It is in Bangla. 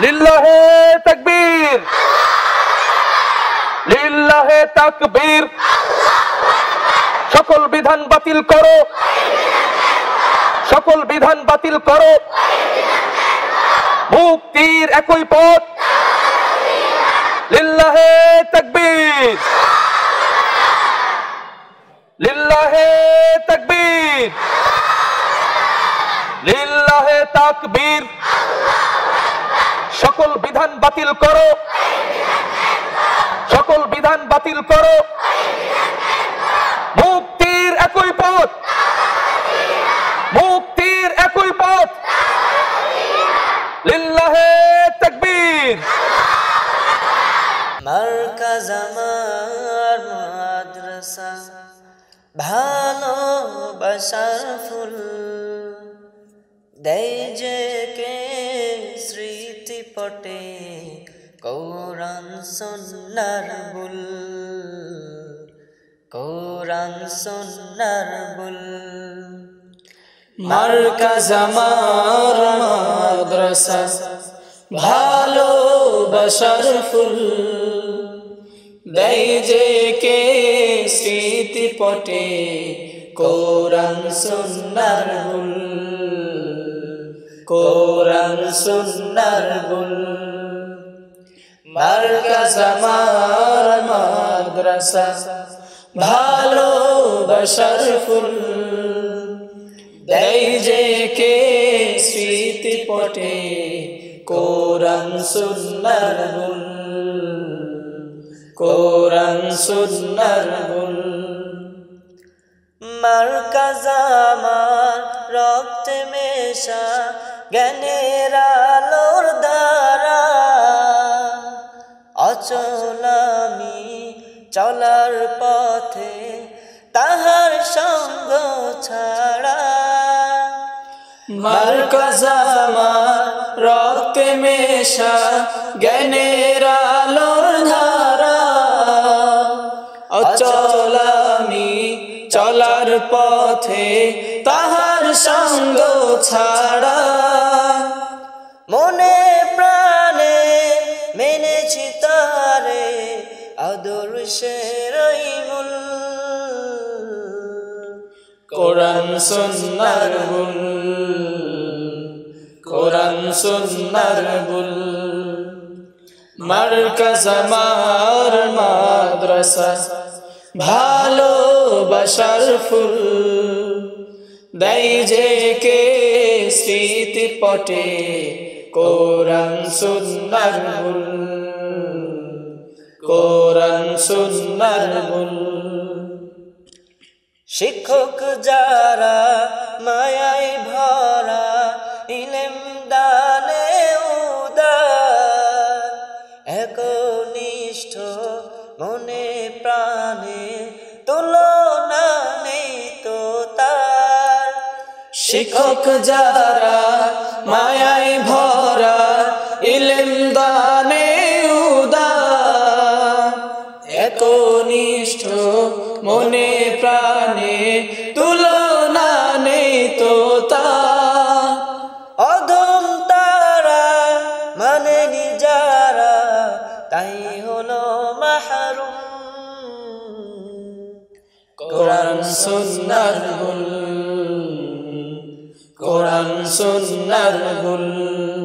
লিল্লাহে তাকবীর, লিল্লাহে তাকবীর। সকল বিধান বাতিল করো, সকল বিধান বাতিল করো। মুক্তির একই পথ, লিল্লাহে তাকবীর, লিল্লাহে তাকবীর, লিল্লাহে তাকবীর। সকল বিধান বাতিল করো, সকল বিধান বাতিল করো। মুক্তির একই পথ, মুক্তির একই পথ, লিল্লাহে তাকবীর। মার্কাজ আমার মাদ্রাসা, ভালোবাসার ফুল দেয় যে কে স্মৃতি পটে, কোরআন সুন্নাহর বুল, কোরআন সুন্নাহর বুল। মার্কাজ আমার মাদ্রাসা, ভালোবাসার ফুল দেয় যে কে স্মৃতি পটে, কোরআন সুন্নাহর বুল, কোরআন সুন্নাহর বুল। মার্কাজ আমার মাদ্রাসা, ভালোবাসার ফুল দেয় যে কে স্মৃতি পটে, কোরআন সুন্নাহর বুল, কোরআন সুন্নাহর বুল। মার্কাজ আমার রক্তে মেশা, জ্ঞানের আলোর ধারা, অচল আমি চলার পথে তাহার সঙ্গ ছাড়া। মার্কাজ আমার রক্তে মেশা, জ্ঞানের আলোর ধারা, অচল আমি চলার পথে তাহার সঙ্গ ছাড়া। মনে প্রাণে মেনেছি তারে আদর্শের মূল, কোরআন সুন্নাহর বুল, কোরআন সুন্নাহর বুল। মার্কাজ আমার মাদ্রাসা, ভালোবাসার ফুল দেয় যে কে স্মৃতি পটে, কোরআন সুন্নাহর বুল, কোরআন সুন্নাহর বুল। শিক্ষক যারা মায়ায় ভরা, ইলম দানে উদার, একনিষ্ঠ মনে প্রাণে তুলনা নেই তো তার। শিক্ষক যারা মায়ায় ভরা, ইলম দানে উদার, একনিষ্ঠ মনে প্রাণে তুলনা নেই তো তার। অধম তারা মানে যারা, তাই হলো মাহরুম, কোরআন সুন্নাহর বুল, কোরআন সুন্নাহর বুল।